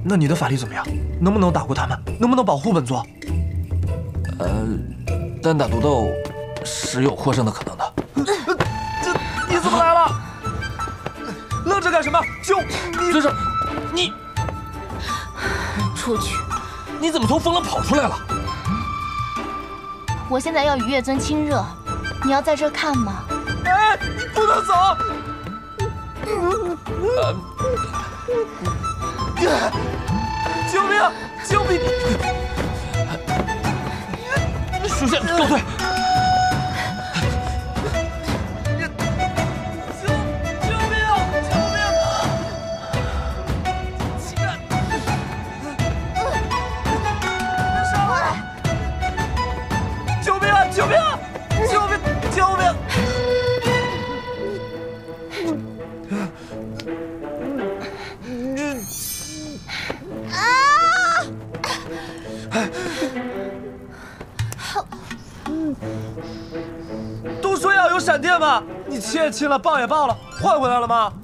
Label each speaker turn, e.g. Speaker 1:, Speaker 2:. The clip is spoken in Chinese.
Speaker 1: 那你的法力怎么样？能不能打过他们？能不能保护本座？
Speaker 2: 单打独斗是有获胜的可能的。
Speaker 1: 你怎么来了？愣着干什么？救你！
Speaker 2: 尊上，你
Speaker 3: 出去！
Speaker 2: 你怎么从风廊跑出来了？
Speaker 3: 我现在要与月尊亲热，你要在这看吗？
Speaker 1: 哎，你不能走！救命！救命！
Speaker 2: 属下告退。
Speaker 1: 救命！救命！起来！别上来！救命啊！救命啊！救命！救命！都说要有闪电嘛，你亲也亲了，抱也抱了，换回来了吗？